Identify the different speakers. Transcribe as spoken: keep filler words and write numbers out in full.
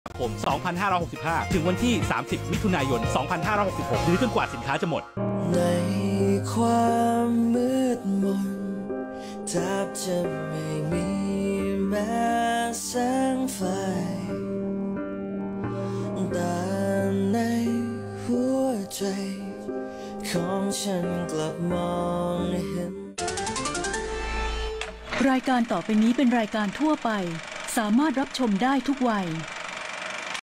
Speaker 1: คม สองพันห้าร้อยหกสิบห้า ถึงวันที่ สามสิบ มิถุนายน สองพันห้าร้อยหกสิบหก หรือจนกว่าสินค้าจะหมด
Speaker 2: ในความมืดมนแทบจะไม่มีแม้แสงไฟแต่ในหัวใจของฉันกลับมองเห็น
Speaker 3: รายการต่อไปนี้เป็นรายการทั่วไปสามารถรับชมได้ทุกวัย